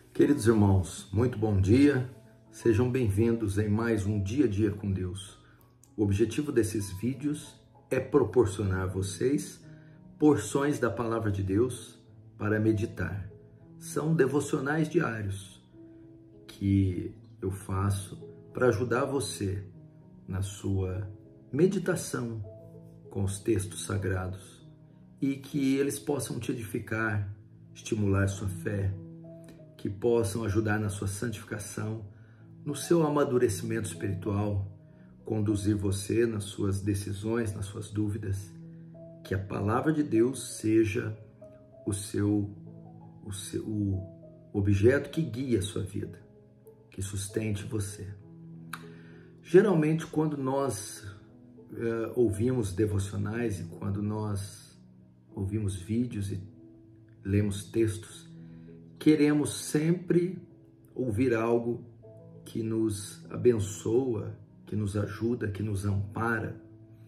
Queridos irmãos, muito bom dia, sejam bem-vindos em mais um Dia a Dia com Deus. O objetivo desses vídeos é proporcionar a vocês porções da Palavra de Deus para meditar. São devocionais diários que eu faço para ajudar você na sua meditação com os textos sagrados e que eles possam te edificar, estimular sua fé, que possam ajudar na sua santificação, no seu amadurecimento espiritual, conduzir você nas suas decisões, nas suas dúvidas, que a palavra de Deus seja o objeto que guia a sua vida, que sustente você. Geralmente, quando nós ouvimos devocionais e quando nós ouvimos vídeos e lemos textos, queremos sempre ouvir algo que nos abençoa, que nos ajuda, que nos ampara.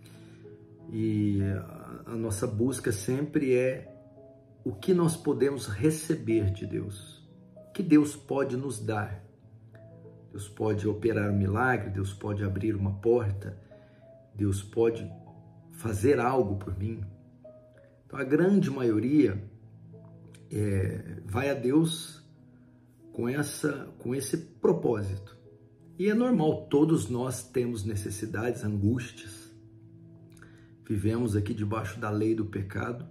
E a nossa busca sempre é o que nós podemos receber de Deus, o que Deus pode nos dar. Deus pode operar um milagre, Deus pode abrir uma porta, Deus pode fazer algo por mim. Então, a grande maioria vai a Deus com esse propósito. E é normal, todos nós temos necessidades, angústias. Vivemos aqui debaixo da lei do pecado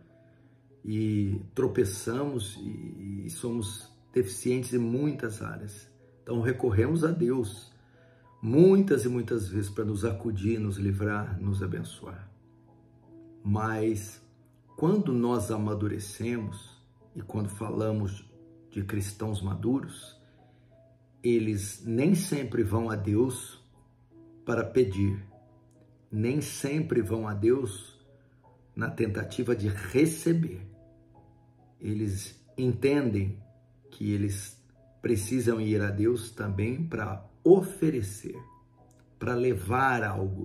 e tropeçamos e somos deficientes em muitas áreas. Então recorremos a Deus muitas e muitas vezes para nos acudir, nos livrar, nos abençoar. Mas quando nós amadurecemos, e quando falamos de cristãos maduros, eles nem sempre vão a Deus para pedir, nem sempre vão a Deus na tentativa de receber. Eles entendem que eles precisam ir a Deus também para oferecer, para levar algo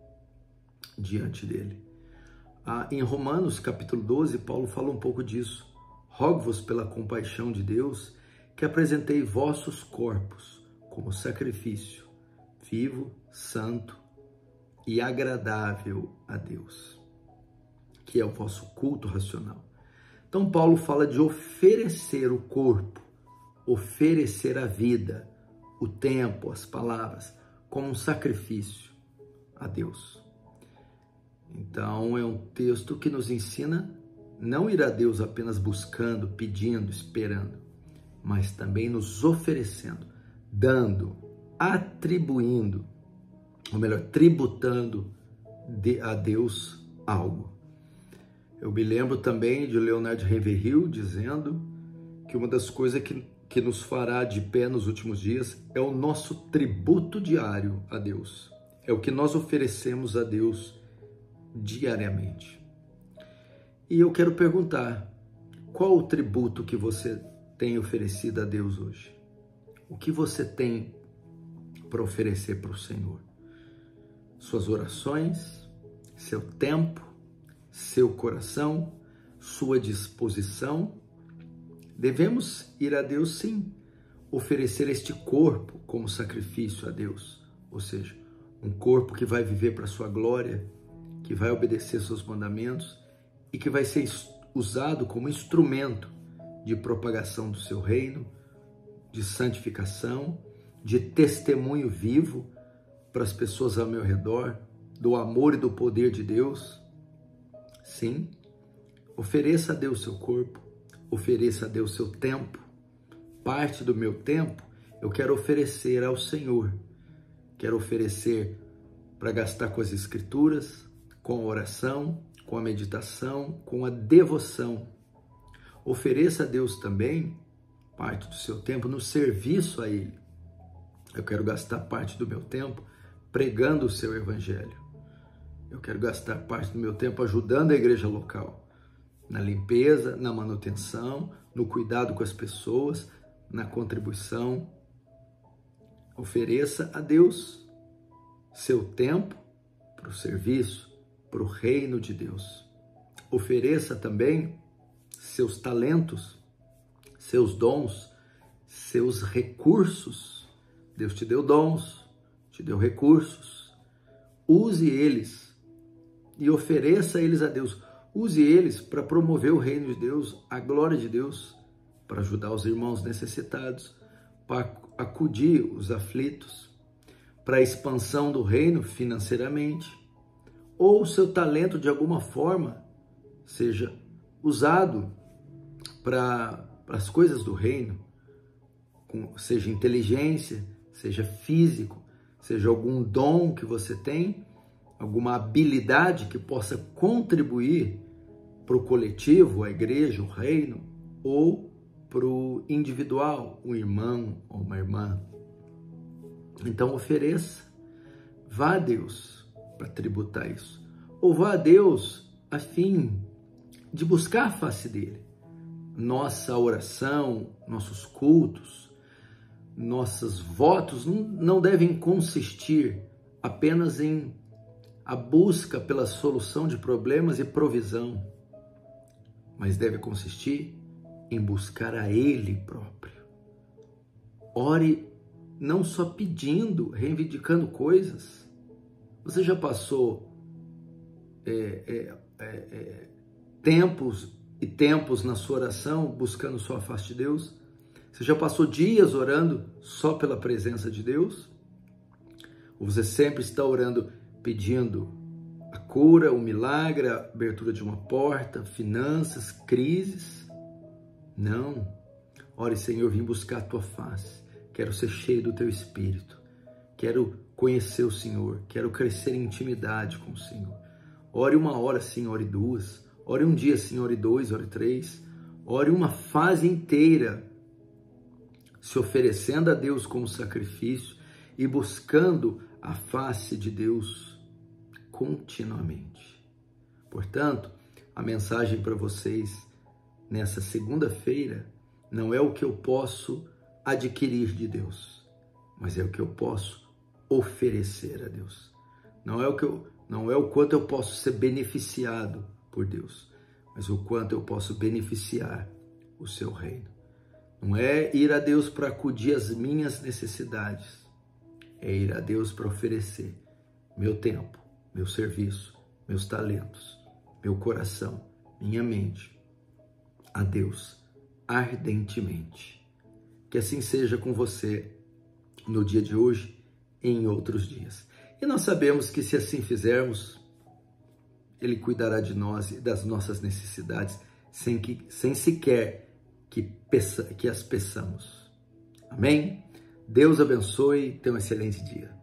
diante dele. Em Romanos capítulo 12, Paulo fala um pouco disso. Rogo-vos pela compaixão de Deus que apresentei vossos corpos como sacrifício, vivo, santo e agradável a Deus, que é o vosso culto racional. Então Paulo fala de oferecer o corpo, oferecer a vida, o tempo, as palavras, como um sacrifício a Deus. Então é um texto que nos ensina não ir a Deus apenas buscando, pedindo, esperando, mas também nos oferecendo, dando, atribuindo, ou melhor, tributando a Deus algo. Eu me lembro também de Leonard Ravenhill dizendo que uma das coisas que nos fará de pé nos últimos dias é o nosso tributo diário a Deus. É o que nós oferecemos a Deus diariamente. E eu quero perguntar, qual o tributo que você tem oferecido a Deus hoje? O que você tem para oferecer para o Senhor? Suas orações, seu tempo, seu coração, sua disposição? Devemos ir a Deus, sim, oferecer este corpo como sacrifício a Deus, ou seja, um corpo que vai viver para a sua glória, que vai obedecer seus mandamentos, e que vai ser usado como instrumento de propagação do seu reino, de santificação, de testemunho vivo para as pessoas ao meu redor, do amor e do poder de Deus. Sim, ofereça a Deus seu corpo, ofereça a Deus seu tempo. Parte do meu tempo eu quero oferecer ao Senhor. Quero oferecer para gastar com as Escrituras, com a oração, com a meditação, com a devoção. Ofereça a Deus também parte do seu tempo no serviço a Ele. Eu quero gastar parte do meu tempo pregando o seu evangelho. Eu quero gastar parte do meu tempo ajudando a igreja local, na limpeza, na manutenção, no cuidado com as pessoas, na contribuição. Ofereça a Deus seu tempo para o serviço, para o reino de Deus. Ofereça também seus talentos, seus dons, seus recursos. Deus te deu dons, te deu recursos. Use eles e ofereça eles a Deus. Use eles para promover o reino de Deus, a glória de Deus, para ajudar os irmãos necessitados, para acudir os aflitos, para a expansão do reino financeiramente, ou o seu talento de alguma forma seja usado para as coisas do reino, seja inteligência, seja físico, seja algum dom que você tem, alguma habilidade que possa contribuir para o coletivo, a igreja, o reino, ou para o individual, um irmão ou uma irmã. Então ofereça, vá a Deus para tributar isso, ou vá a Deus a fim de buscar a face dele. Nossa oração, nossos cultos, nossos votos não devem consistir apenas em a busca pela solução de problemas e provisão, mas deve consistir em buscar a Ele próprio. Ore não só pedindo, reivindicando coisas. Você já passou tempos e tempos na sua oração buscando só a face de Deus? Você já passou dias orando só pela presença de Deus? Ou você sempre está orando pedindo a cura, o milagre, a abertura de uma porta, finanças, crises? Não. Ore, Senhor, vim buscar a tua face. Quero ser cheio do teu Espírito. Quero conhecer o Senhor. Quero crescer em intimidade com o Senhor. Ore uma hora sim, ore duas. Ore um dia sim, ore dois, ore três. Ore uma fase inteira, se oferecendo a Deus como sacrifício e buscando a face de Deus continuamente. Portanto, a mensagem para vocês nessa segunda-feira não é o que eu posso adquirir de Deus, mas é o que eu posso oferecer a Deus. Não é o quanto eu posso ser beneficiado por Deus, mas o quanto eu posso beneficiar o seu reino. Não é ir a Deus para acudir às minhas necessidades, é ir a Deus para oferecer meu tempo, meu serviço, meus talentos, meu coração, minha mente a Deus ardentemente. Que assim seja com você no dia de hoje e em outros dias. E nós sabemos que se assim fizermos, Ele cuidará de nós e das nossas necessidades sem sequer que as peçamos. Amém? Deus abençoe, tenha um excelente dia.